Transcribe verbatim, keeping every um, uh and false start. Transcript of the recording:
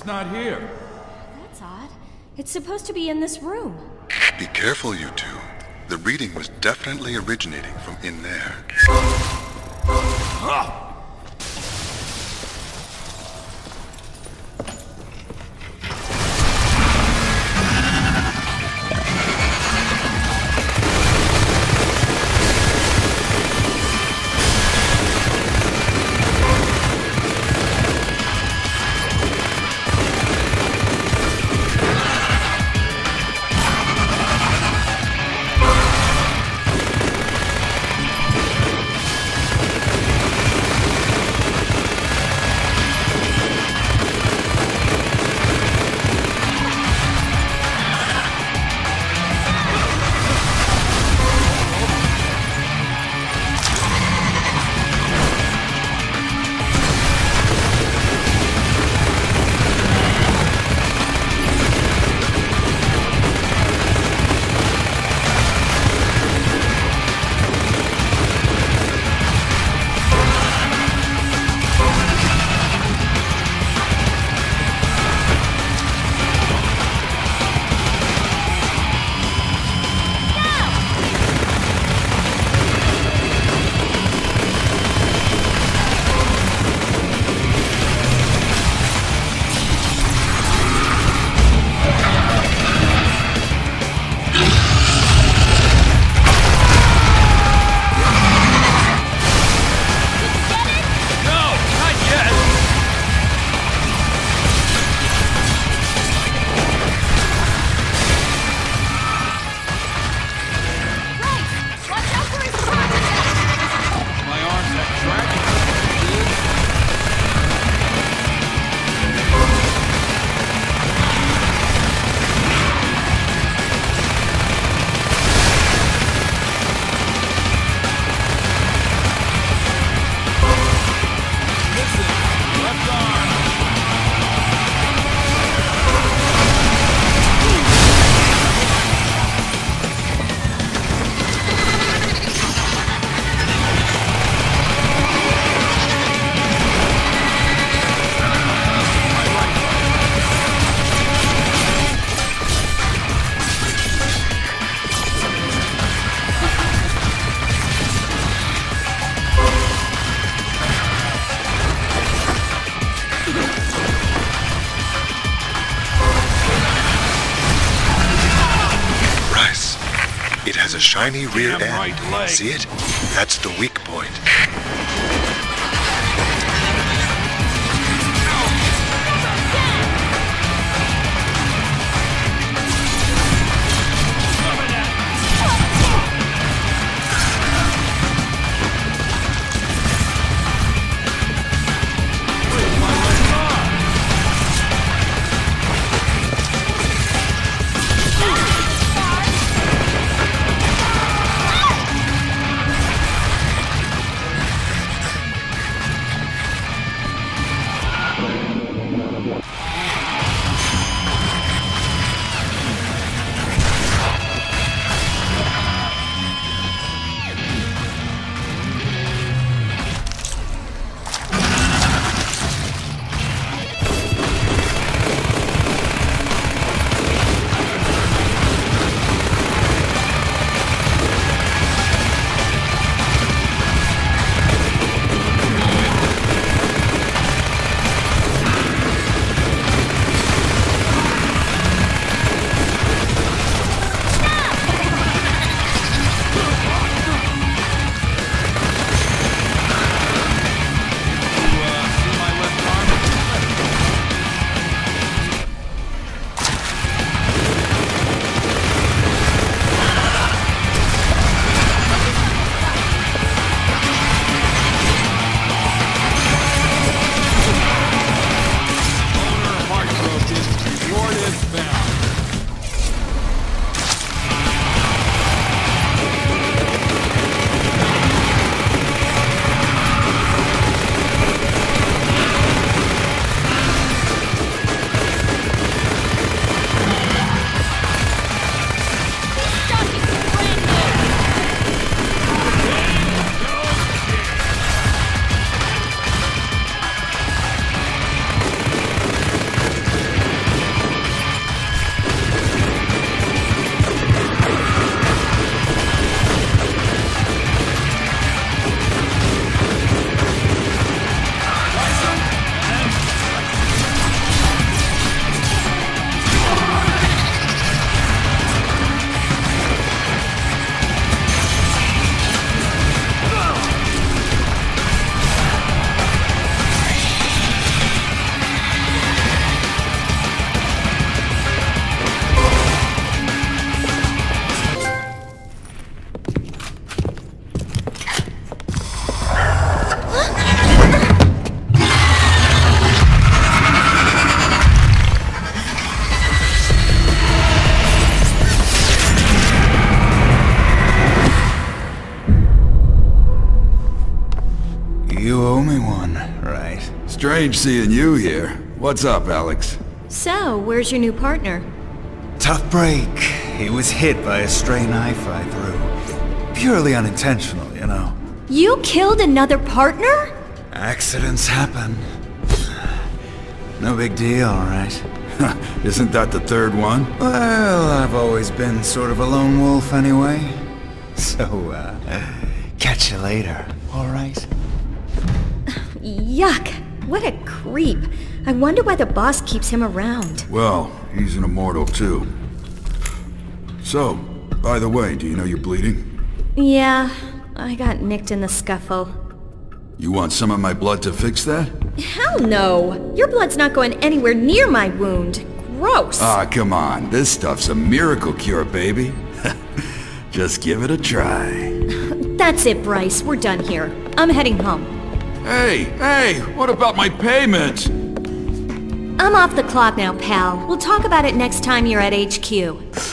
It's not here. That's odd. It's supposed to be in this room. Be careful, you two. The reading was definitely originating from in there. Ah! It has a shiny rear Damn end. right leg. See it? That's the weak point. owe me one, right? Strange seeing you here. What's up, Alex? So, where's your new partner? Tough break. He was hit by a stray knife I threw. Purely unintentional, you know. You killed another partner? Accidents happen. No big deal, right? Isn't that the third one? Well, I've always been sort of a lone wolf anyway. So, uh, catch you later, alright? Yuck. What a creep. I wonder why the boss keeps him around. Well, he's an immortal too. So, by the way, do you know you're bleeding? Yeah, I got nicked in the scuffle. You want some of my blood to fix that? Hell no! Your blood's not going anywhere near my wound. Gross! Ah, come on. This stuff's a miracle cure, baby. Just give it a try. That's it, Bryce. We're done here. I'm heading home. Hey, hey, what about my payment? I'm off the clock now, pal. We'll talk about it next time you're at H Q.